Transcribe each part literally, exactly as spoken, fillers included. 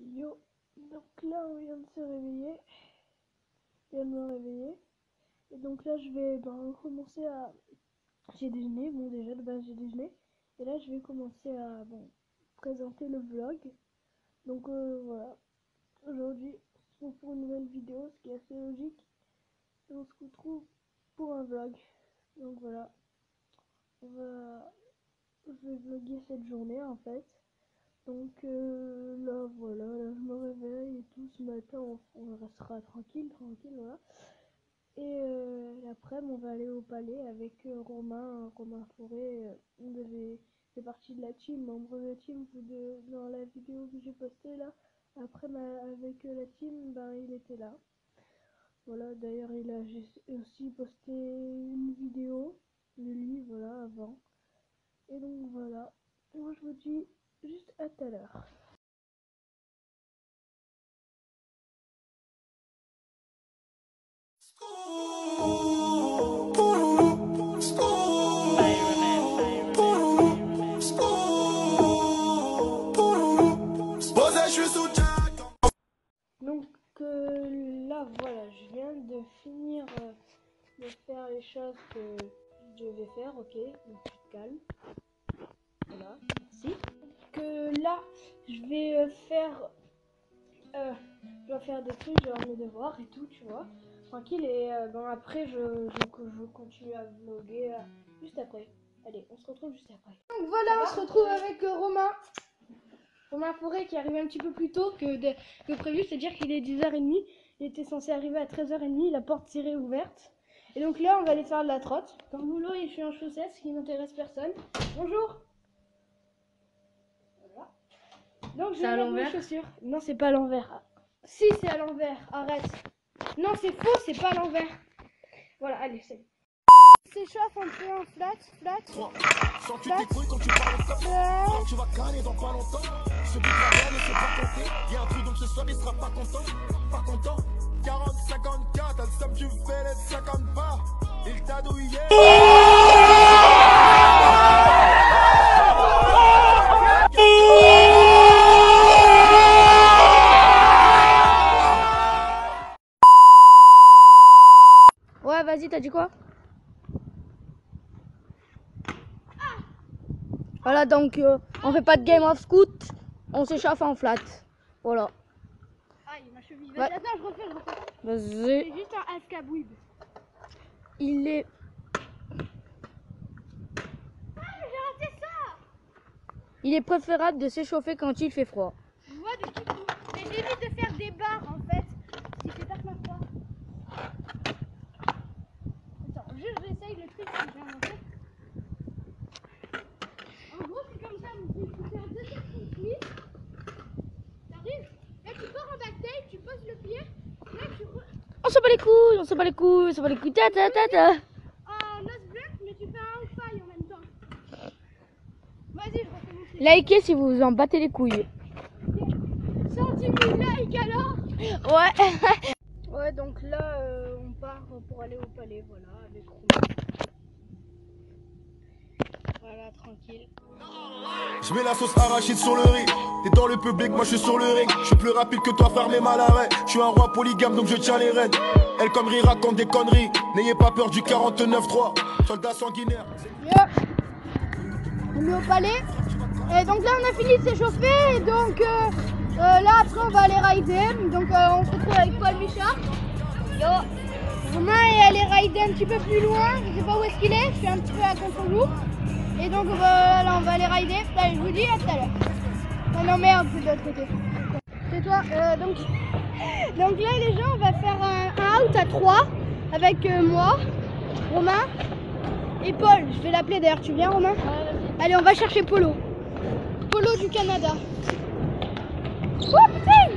vidéo. Donc là on vient de se réveiller, je viens de me réveiller, et donc là je vais ben, commencer à, j'ai déjeuné, bon déjà de base j'ai déjeuné, et là je vais commencer à bon, présenter le vlog. Donc euh, voilà, aujourd'hui on se retrouve pour une nouvelle vidéo, ce qui est assez logique, et on se retrouve pour un vlog. Donc voilà, on va, je vais vlogger cette journée en fait. Donc euh, là voilà, là, je me réveille et tout ce matin, on, on restera tranquille, tranquille, voilà. Et euh, après, on va aller au palais avec euh, Romain, Romain Forêt. Euh, on devait, fait partie de la team, membre de la team, vous de, dans la vidéo que j'ai postée là. Après, ma, avec euh, la team, ben il était là. Voilà, d'ailleurs il a j'ai aussi posté une vidéo de lui, voilà, avant. Et donc voilà, moi je vous dis juste à tout à l'heure. Donc euh, là voilà, je viens de finir euh, de faire les choses que je devais faire, ok, donc tu te calmes. Voilà, merci. Que là, je vais euh, faire, euh, je dois faire des trucs, genre mes devoirs et tout, tu vois, tranquille. Et euh, bon après, je, je, je continue à vlogger euh, juste après. Allez, on se retrouve juste après. Donc voilà, on se retrouve avec euh, Romain. Romain Forêt qui arrive un petit peu plus tôt que, de, que prévu, c'est-à-dire qu'il est dix heures trente. Il était censé arriver à treize heures trente, la porte tirée ouverte. Et donc là, on va aller faire de la trotte. Comme boulot, je suis en chaussettes, ce qui n'intéresse personne. Bonjour. Voilà. Donc je vais mettre mes chaussures. Non, c'est pas à l'envers. Si, c'est à l'envers. Arrête. Non, c'est faux, c'est pas à l'envers. Voilà, allez, c'est. S'échauffe un peu en flat, flat. Sens tu tes couilles quand tu parles comme ça. Tu vas caler dans pas longtemps. Ce but va rien ne s'est pas compté. Y'a un truc donc ce soir il sera pas content. Pas content. quarante, cinquante-quatre, t'as le somme tu fais les cinquante pas. Il t'a douillé. Ouais, vas-y, t'as dit quoi? Voilà, donc euh, on fait pas de game of scoot, on s'échauffe en flat. Voilà. Aïe, ma cheville. Vas-y, ouais. Attends, je refais, je refais. Vas-y. C'est juste un escabouib. Il est. Ah, mais j'ai raté ça. Il est préférable de s'échauffer quand il fait froid. Je vois de tout. Mais j'évite de faire des barres en fait, si c'est pas froid. Attends, juste j'essaye le truc que j'ai inventé. En gros, c'est comme ça, il faut faire deux cercles slips. T'arrives, là tu pars en bataille, tu poses le pied, là tu. On s'en bat les couilles, on s'en bat les couilles, on s'en bat les couilles, ta ta ta ta. En os blanc, mais tu fais un faille en même temps. Vas-y, je refais mon pied. Likez si vous vous en battez les couilles. cent dix mille likes alors. Ouais. Ouais, donc là, euh, on part pour aller au palais, voilà, avec Romain. Voilà, tranquille. Je mets la sauce arachide sur le riz. T'es dans le public, moi je suis sur le ring. Je suis plus rapide que toi, faire mes mal arrêts. Je suis un roi polygame, donc je tiens les rênes. Elle comme rire raconte des conneries. N'ayez pas peur du quarante-neuf trois. Soldat sanguinaire. Yeah. On est au palais. Et donc là, on a fini de s'échauffer. Et donc euh, euh, là, après, on va aller rider. Donc euh, on se retrouve avec Paul Michard. Yo. Romain est allé rider un petit peu plus loin. Je sais pas où est-ce qu'il est. Je suis un petit peu à contre-jour. Et donc voilà, on va aller rider. Allez, je vous dis à tout à l'heure. Oh non merde, c'est de l'autre côté. C'est toi. Euh, donc, donc là les gens, on va faire un, un out à trois avec euh, moi, Romain et Paul. Je vais l'appeler d'ailleurs. Tu viens, Romain? Ouais. Allez, on va chercher Polo. Polo du Canada. Oh putain!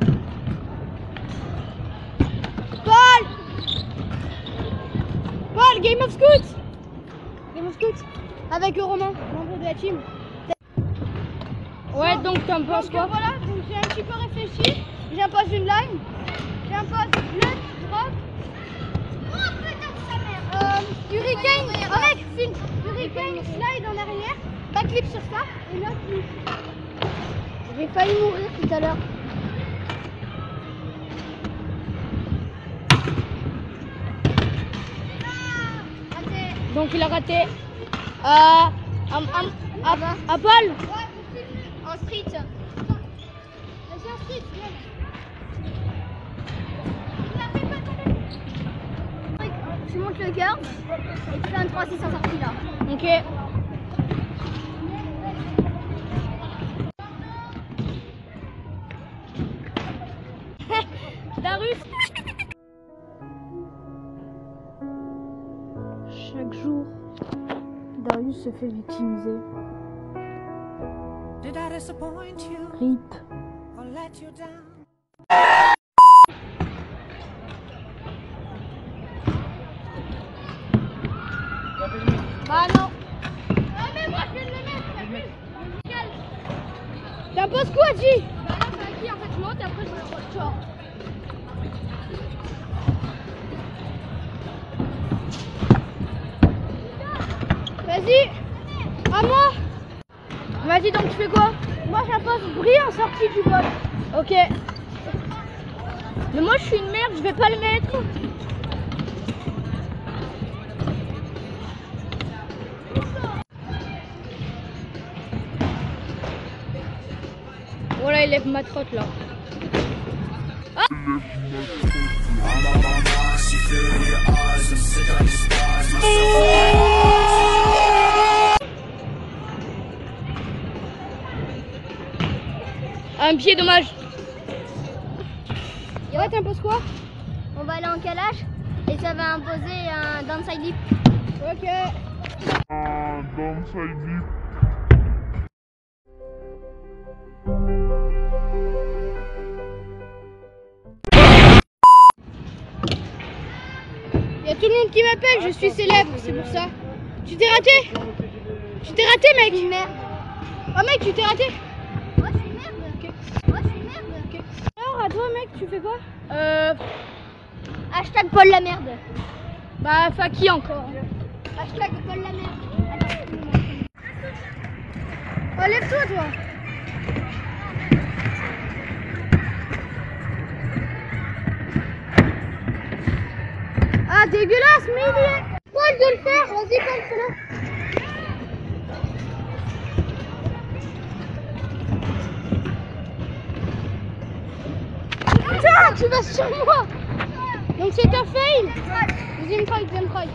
Paul! Paul, Game of Scoot! Game of Scoot! Avec le Romain, membre de la team. Ouais, donc t'en penses quoi? Voilà, donc j'ai un petit peu réfléchi. J'impose une line. J'impose blood, drop. Oh putain de sa mère! Euh, hurricane, arrête, film. Hurricane, slide en arrière. Backflip sur ça. Et là, j'ai failli mourir tout à l'heure. Donc il a raté. Euh, à, à, à, à Paul. En street. Vas-y en street, viens. Tu montes le curve et tu fais un trois six en sortie là. Ok. Darius. Chaque jour, Darius se fait victimiser. Did I disappoint you R I P. or let you down? Bah non. Ah mais moi je viens de le mettre. Nickel. T'imposes quoi, G? Bah là c'est acquis en fait je monte et après je me tu vois. Vas-y. À moi. Vas-y, donc tu fais quoi? Moi j'impose bruit en sortie du vol. Ok. Mais moi je suis une merde, je vais pas le mettre. Voilà, il lève ma trotte là. Ah! Un pied, dommage. Ouais, t'imposes quoi? On va aller en calage et ça va imposer un downside lip. Ok. Un downside lip. Il y a tout le monde qui m'appelle, je suis célèbre, c'est pour ça. Tu t'es raté? Tu t'es raté, mec? Une merde. Oh mec, tu t'es raté? Moi je suis une merde. Ok. Moi je suis une merde. Ok. Alors à toi, mec, tu fais quoi? Euh... Hashtag Paul la merde. Bah, Faki encore. Hashtag Paul la merde. Oh, lève-toi, toi. Ah, dégueulasse, mais il est... Paul de le faire, vas-y, Paul, fais-le. Putain, tu vas sur moi. Donc c'est un fail. Deuxième try, deuxième try.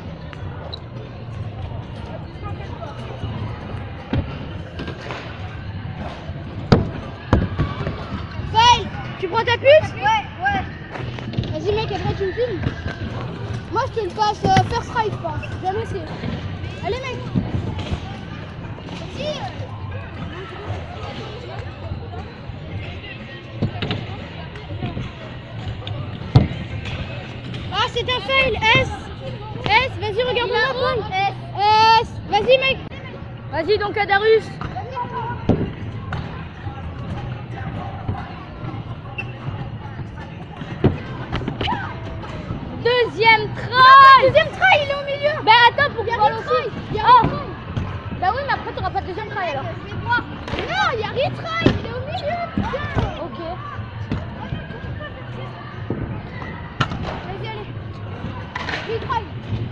Fail. Tu prends ta puce? Ouais, ouais. Vas-y mec, après tu me filmes. Moi je te le passe euh, first try, je pense. Jamais c'est. Allez mec. Si. Ah, c'est un fail. S. S, vas-y, regarde-moi, Paul. S. S. Vas-y, mec. Vas-y, donc, à Darius. Deuxième try. Deuxième try, il est au milieu. Bah, attends, pour qu'il y ait aussi. Il y a oh. Bah oui, mais après, t'auras pas de deuxième try, alors. Je vais voir. Non, il y a retry. Il est au milieu, putain. Ok. Vas-y, allez. Retry.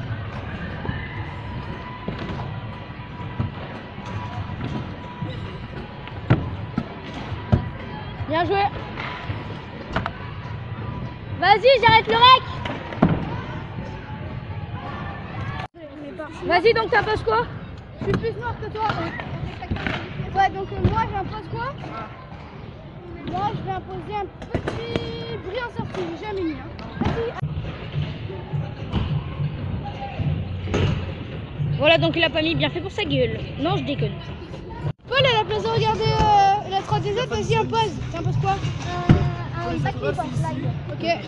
Bien joué. Vas-y, j'arrête le rec. Vas-y, donc t'imposes quoi? Je suis plus noir que toi. Ouais, donc euh, moi j'impose quoi? Moi je vais imposer un petit bruit en sortie, j'ai jamais mis. Hein. Vas-y. Voilà, donc il a pas mis, bien fait pour sa gueule. Non, je déconne. Paul, à la place de regarder euh, la trois des autres, vas-y, impose. T'imposes quoi? Euh, un backflip en slide. Ok.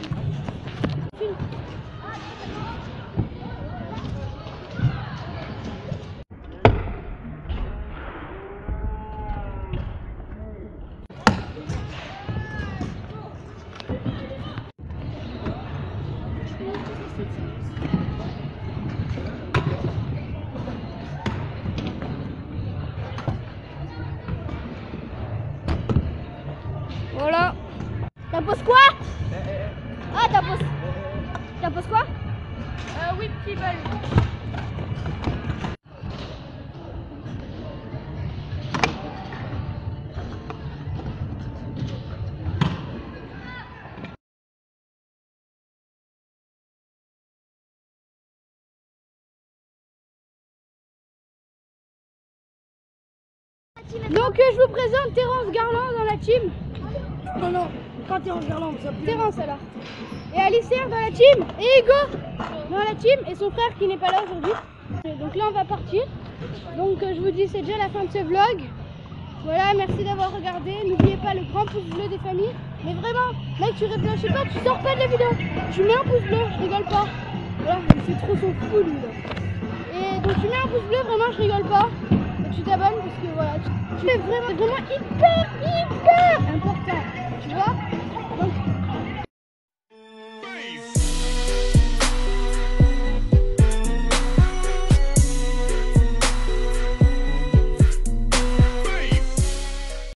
Voilà. T'imposes quoi? Ah, t'imposes. T'imposes quoi? Euh, whip table. Donc euh, je vous présente Terence Garland dans la team. Non, non, pas Terence Garland, ça peut. Terence alors. Et Alistair dans la team. Et Hugo dans la team. Et son frère qui n'est pas là aujourd'hui. Donc là on va partir. Donc euh, je vous dis c'est déjà la fin de ce vlog. Voilà, merci d'avoir regardé. N'oubliez pas le grand pouce bleu des familles. Mais vraiment, mec tu réfléchis pas, tu sors pas de la vidéo. Tu mets un pouce bleu, je rigole pas. Voilà, il fait trop son fou lui là. Et donc tu mets un pouce bleu, vraiment je rigole pas. Et tu t'abonnes parce que voilà, tu, tu es vraiment, vraiment hyper, hyper important.